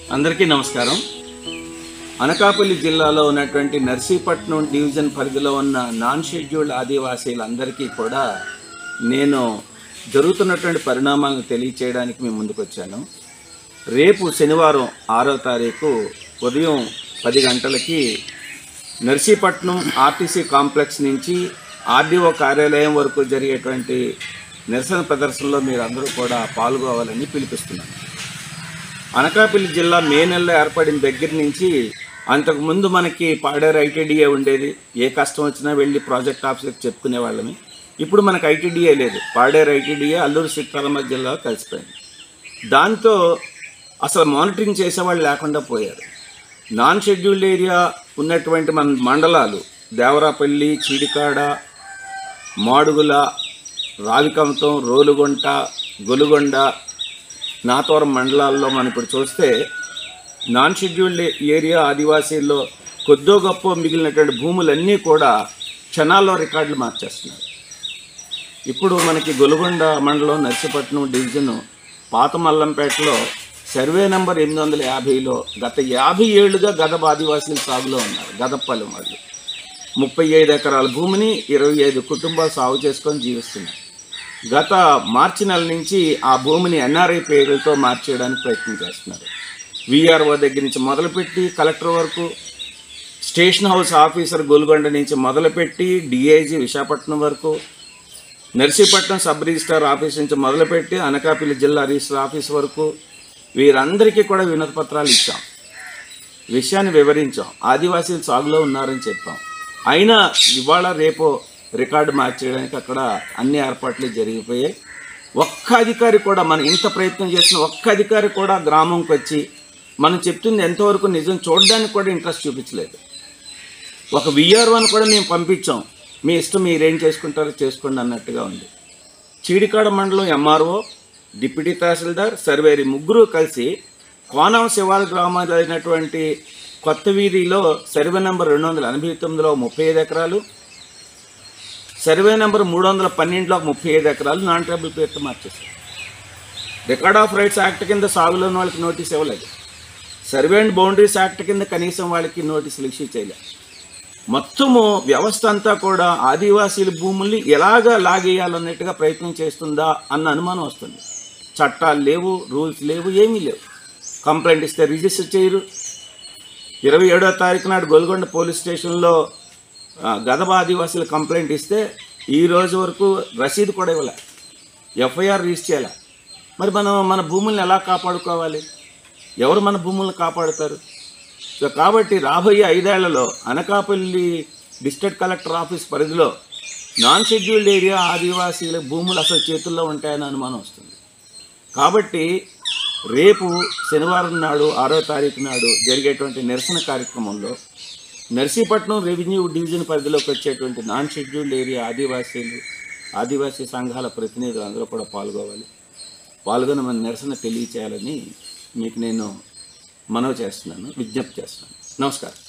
అందరికీ నమస్కారం. అనకాపల్లి జిల్లాలో ఉన్నటువంటి నర్సీపట్నం డివిజన్ పరిధిలో ఉన్న నాన్ షెడ్యూల్డ్ ఆదివాసీలందరికీ కూడా నేను జరుగుతున్నటువంటి పరిణామాలను తెలియచేయడానికి మేము ముందుకు వచ్చాను. రేపు శనివారం 6వ తారీఖు ఉదయం 10 గంటలకి నర్సీపట్నం ఆర్టీసీ కాంప్లెక్స్ నుంచి ఆర్డీఓ కార్యాలయం వరకు జరిగేటువంటి నిరసన ప్రదర్శనలో మీరు అందరూ కూడా పాల్గొవాలని పిలిపిస్తున్నాను. అనకాపల్లి జిల్లా మే నెలలో ఏర్పడిన దగ్గర నుంచి అంతకుముందు మనకి పాడేరు ITDA ఉండేది. ఏ కష్టం వచ్చినా వెళ్ళి ప్రాజెక్ట్ ఆఫీసర్కి చెప్పుకునే వాళ్ళని. ఇప్పుడు మనకు ITDA లేదు. పాడేరు ITDA అల్లూరు సీతారామరాజు జిల్లాలో కలిసిపోయింది. దాంతో అసలు మానిటరింగ్ చేసేవాళ్ళు లేకుండా పోయారు. నాన్ షెడ్యూల్డ్ ఏరియా ఉన్నటువంటి మన మండలాలు దేవరాపల్లి, చీడికాడ, మాడుగుల, రావికంతం, రోలుగుంట, గొలుగొండ, నాతవరం మండలాల్లో మనం ఇప్పుడు చూస్తే నాన్ షెడ్యూల్డ్ ఏరియా ఆదివాసీల్లో కొద్దో గొప్ప మిగిలినటువంటి భూములన్నీ కూడా క్షణాల్లో రికార్డులు మార్చేస్తున్నారు. ఇప్పుడు మనకి గొలుగొండ మండలం నర్సీపట్నం డివిజను పాత మల్లంపేటలో సర్వే నెంబర్ 850లో గత 50 ఏళ్లుగా గదబ ఆదివాసీలు సాగులో ఉన్నారు. గదపల్లి వాళ్ళు 35 ఎకరాల భూమిని 25 కుటుంబాలు సాగు చేసుకొని జీవిస్తున్నారు. గత మార్చి నెల నుంచి ఆ భూమిని NRI పేరుతో మార్చేయడానికి ప్రయత్నం చేస్తున్నారు. VRO దగ్గర నుంచి మొదలుపెట్టి కలెక్టర్ వరకు, స్టేషన్ హౌస్ ఆఫీసర్ గొలుగొండ నుంచి మొదలుపెట్టి DIG విశాఖపట్నం వరకు, నర్సీపట్నం సబ్ రిజిస్ట్రార్ ఆఫీస్ నుంచి మొదలుపెట్టి అనకాపల్లి జిల్లా రిజిస్టర్ ఆఫీస్ వరకు వీరందరికీ కూడా వినతి పత్రాలు ఇచ్చాం. విషయాన్ని వివరించాం. ఆదివాసీలు సాగులో ఉన్నారని చెప్పాం. అయినా ఇవాళ రేపో రికార్డు మార్చేయడానికి అక్కడ అన్ని ఏర్పాట్లు జరిగిపోయాయి. ఒక్క అధికారి కూడా, మనం ఇంత ప్రయత్నం చేసిన ఒక్క అధికారి కూడా గ్రామంకి వచ్చి మనం చెప్తుంది ఎంతవరకు నిజం చూడడానికి కూడా ఇంట్రెస్ట్ చూపించలేదు. ఒక VROని కూడా మేము పంపించాం. మీ ఇష్టం, మీరేం చేసుకుంటారో చేసుకోండి అన్నట్టుగా ఉంది. చీడికాడ మండలం MRO, డిప్యూటీ తహసీల్దార్, సర్వేరి ముగ్గురు కలిసి కోనం శివాల గ్రామాలు అయినటువంటి కొత్త వీధిలో సర్వే నెంబర్ 289లో 35 ఎకరాలు, సర్వే నెంబర్ 312లో 35 ఎకరాలు నాన్ ట్రైబల్ పేరుతో మార్చేశారు. రికార్డ్ ఆఫ్ రైట్స్ యాక్ట్ కింద సాగులోని వాళ్ళకి నోటీస్ ఇవ్వలేదు. సర్వే అండ్ బౌండరీస్ యాక్ట్ కింద కనీసం వాళ్ళకి నోటీసులు ఇష్యూ చేయలేదు. మొత్తము వ్యవస్థ అంతా కూడా ఆదివాసీల భూముల్ని ఎలాగా లాగేయాలన్నట్టుగా ప్రయత్నం చేస్తుందా అన్న అనుమానం వస్తుంది. చట్టాలు లేవు, రూల్స్ లేవు, ఏమీ లేవు. కంప్లైంట్ ఇస్తే రిజిస్టర్ చేయరు. 27వ తారీఖు నాడు గొలుగొండ పోలీస్ స్టేషన్లో గదబ ఆదివాసీలు కంప్లైంట్ ఇస్తే ఈ రోజు వరకు రసీదు కూడా ఇవ్వలే, FIR రిజిస్టర్ చేయాలి. మరి మనం మన భూముల్ని ఎలా కాపాడుకోవాలి? ఎవరు మన భూములను కాపాడుతారు? సో కాబట్టి రాబోయే 5 ఏళ్లలో అనకాపల్లి డిస్ట్రిక్ట్ కలెక్టర్ ఆఫీస్ పరిధిలో నాన్ షెడ్యూల్డ్ ఏరియా ఆదివాసీల భూములు అసలు చేతుల్లో ఉంటాయని అనుమానం వస్తుంది. కాబట్టి రేపు శనివారం నాడు 6వ తారీఖు నాడు జరిగేటువంటి నిరసన కార్యక్రమంలో నర్సీపట్నం రెవెన్యూ డివిజన్ పరిధిలోకి వచ్చేటువంటి నాన్ షెడ్యూల్డ్ ఏరియా ఆదివాసీ సంఘాల ప్రతినిధులు అందరూ కూడా పాల్గొని మన నిరసన తెలియచేయాలని మీకు నేను మనవి చేస్తున్నాను, విజ్ఞప్తి చేస్తున్నాను. నమస్కారం.